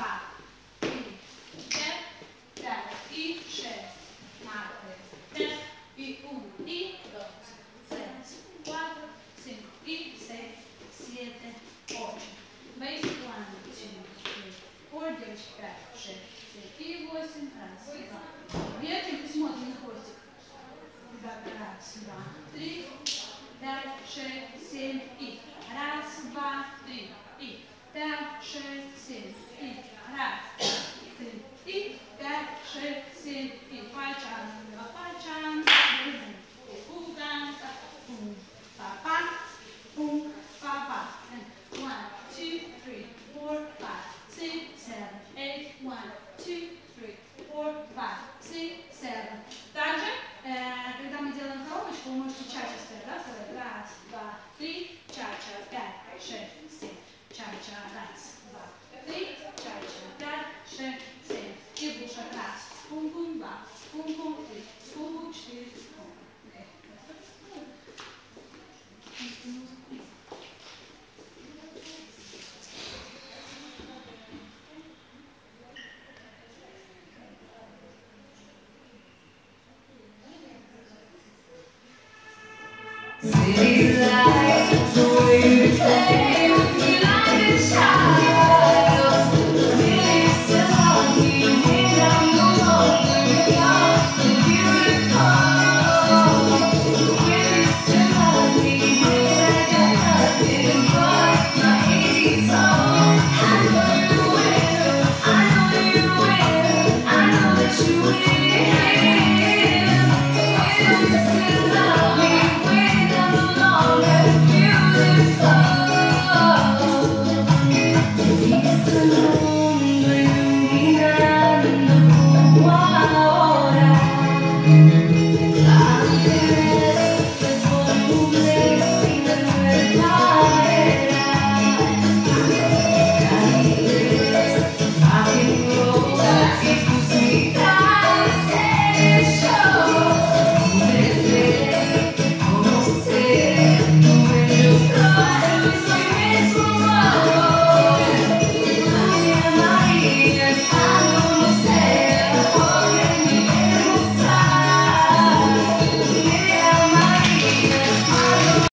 2, 3, 4, 5 и 6. Martes, 3 y 1 y 2, 3, 4, 5 y 6, 7, 8. Бейс план. 4, 5, 6, 7 и 8. Раз, два. Вертим и смотрим на хвостик. Раз, два, 3, 5, 6, 7 и. Раз, два, 3 и. 5, 6,